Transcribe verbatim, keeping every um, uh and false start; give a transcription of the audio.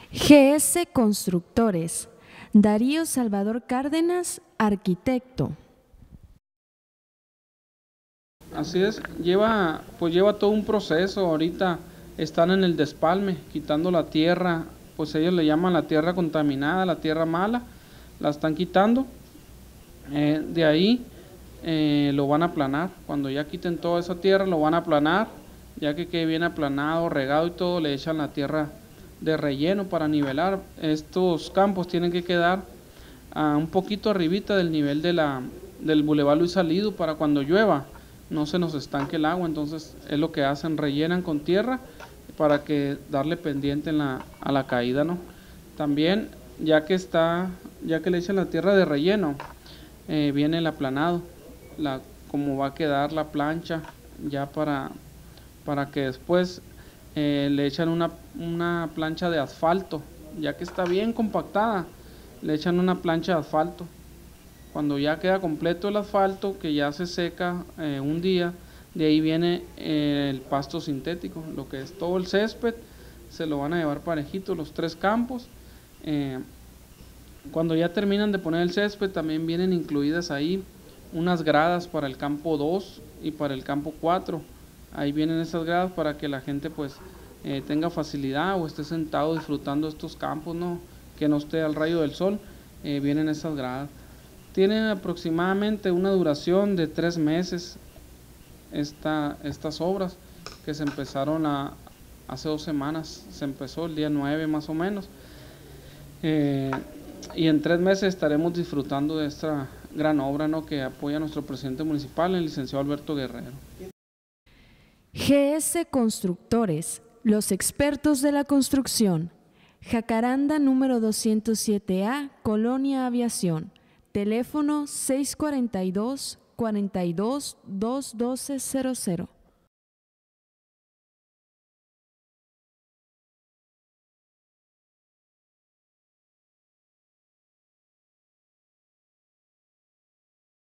G S Constructores, Darío Salvador Cárdenas, arquitecto. Así es, lleva, pues lleva todo un proceso. Ahorita están en el despalme, quitando la tierra, pues ellos le llaman la tierra contaminada, la tierra mala, la están quitando. Eh, de ahí eh, lo van a aplanar. Cuando ya quiten toda esa tierra, lo van a aplanar. Ya que quede bien aplanado, regado y todo, le echan la tierra de relleno para nivelar. Estos campos tienen que quedar a un poquito arribita del nivel de la, del Boulevard Luis Salido para cuando llueva no se nos estanque el agua. Entonces es lo que hacen, rellenan con tierra para que darle pendiente en la, a la caída, ¿no? También ya que está, ya que le echan la tierra de relleno, eh, viene el aplanado, la, como va a quedar la plancha ya para, para que después eh, le echan una, una plancha de asfalto, ya que está bien compactada, le echan una plancha de asfalto. Cuando ya queda completo el asfalto, que ya se seca eh, un día, de ahí viene eh, el pasto sintético, lo que es todo el césped, se lo van a llevar parejito los tres campos. Eh, cuando ya terminan de poner el césped, también vienen incluidas ahí unas gradas para el campo dos y para el campo cuatro. Ahí vienen esas gradas para que la gente pues eh, tenga facilidad o esté sentado disfrutando estos campos, ¿no? Que no esté al rayo del sol. Eh, vienen esas gradas. Tienen aproximadamente una duración de tres meses esta, estas obras que se empezaron a, hace dos semanas, se empezó el día nueve más o menos, eh, y en tres meses estaremos disfrutando de esta gran obra, ¿no? Que apoya a nuestro presidente municipal, el licenciado Alberto Guerrero. G S Constructores, los expertos de la construcción. Jacaranda número doscientos siete A, Colonia Aviación. Teléfono seis cuarenta y dos, cuarenta y dos, doscientos doce, cero cero.